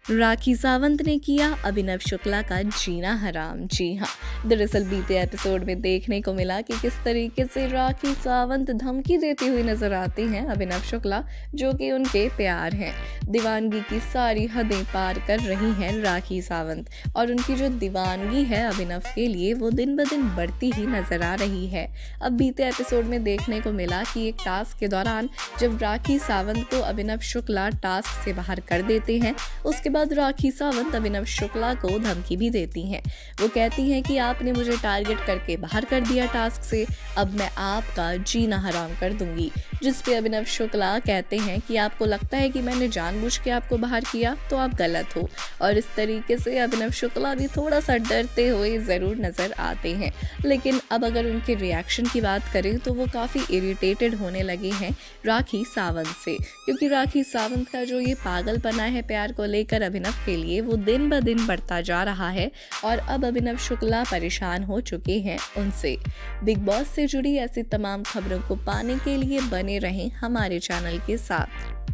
राखी सावंत ने किया अभिनव शुक्ला का जीना हराम। जी हाँ, दरअसल बीते एपिसोड में देखने को मिला कि किस तरीके से राखी सावंत धमकी देती हुई नजर आती हैं अभिनव शुक्ला, जो कि उनके प्यार हैं। दीवानगी की सारी हदें पार कर रही हैं राखी सावंत, और उनकी जो दीवानगी है अभिनव के लिए वो दिन ब दिन बढ़ती ही नजर आ रही है। अब बीते एपिसोड में देखने को मिला कि एक टास्क के दौरान जब राखी सावंत को अभिनव शुक्ला टास्क से बाहर कर देते हैं, उसके बाद राखी सावंत अभिनव शुक्ला को धमकी भी देती हैं। वो कहती हैं कि आपने मुझे टारगेट करके बाहर कर दिया टास्क से, अब मैं आपका जीना हराम कर दूंगी। जिस पे अभिनव शुक्ला कहते हैं कि आपको लगता है कि मैंने जानबूझ के आपको बाहर किया तो आप गलत हो। और इस तरीके से अभिनव शुक्ला भी थोड़ा सा डरते हुए ज़रूर नज़र आते हैं। लेकिन अब अगर उनके रिएक्शन की बात करें तो वो काफ़ी इरिटेटेड होने लगे हैं राखी सावंत से, क्योंकि राखी सावंत का जो ये पागलपना है प्यार को लेकर अभिनव के लिए वो दिन ब दिन बढ़ता जा रहा है, और अब अभिनव शुक्ला परेशान हो चुके हैं उनसे। बिग बॉस से जुड़ी ऐसी तमाम खबरों को पाने के लिए बने रहें हमारे चैनल के साथ।